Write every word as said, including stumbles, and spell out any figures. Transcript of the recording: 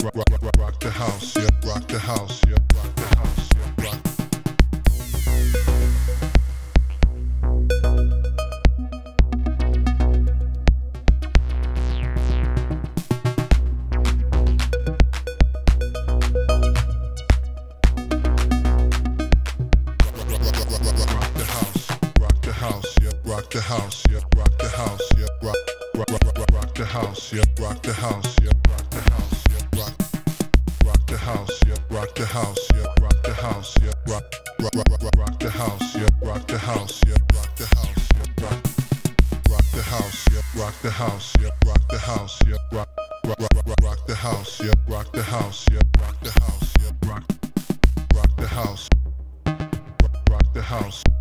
rock, rock, rock the house, yeah, rock the house, yeah, rock the house, yeah, rock. Rock the house, yeah, rock the house, yeah, rock, rock, rock, rock, rock the house, yeah, rock the house, yeah, rock the house, yeah, rock, rock the house, yeah, rock the house, yeah, rock the house, yeah, rock, rock, rock, rock, rock the house, yeah, rock the house, yeah, rock the house, yeah, rock, rock the house, yeah, rock the house, yeah, rock the house, yeah, rock, rock, rock, rock, rock the house, yeah, rock the house, yeah, rock the house, yeah, rock, rock the house, rock the house.